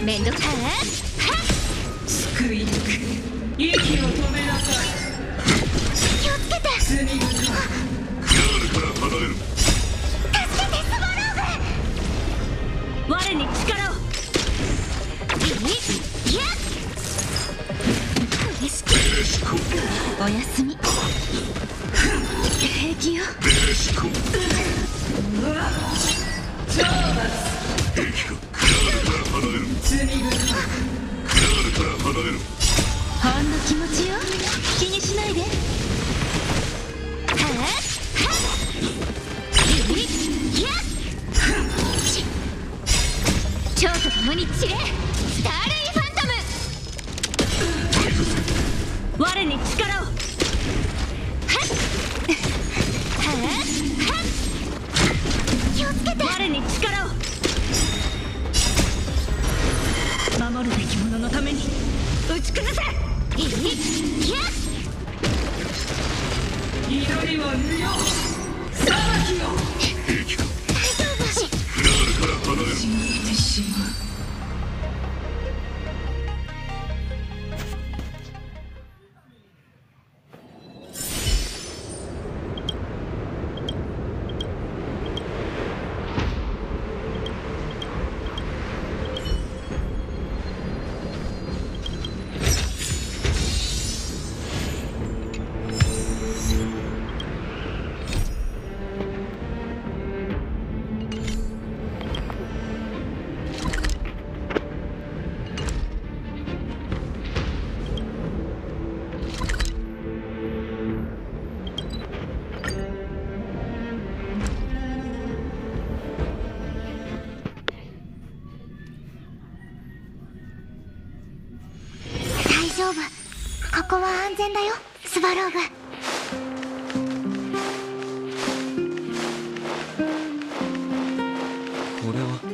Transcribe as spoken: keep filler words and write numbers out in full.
めんどくさい。 救い抜く。息を止めなさい。 気をつけて。 罪深い。 ヤールから離れる。 助けて、スワローグ。 我に力を。 いや嬉しくベレシコ。 おやすみ。平気よ。 ベレシコ。 懲罰。 兵器がヤールから離れる。 罪深い。 ヤールから離れる。 ほんの気持ちよ。気にしないで。はっはっいや蝶と共に散れ。スターレイファントム。 我に力を。 気をつけて。 我に力を。守るべき者のために打ち崩せ。 いや祈りを無用。裁きを。 兵器が大丈夫。 ヤールから離れる。 死んでしまう。 大丈夫。ここは安全だよ、スワローグ。 これは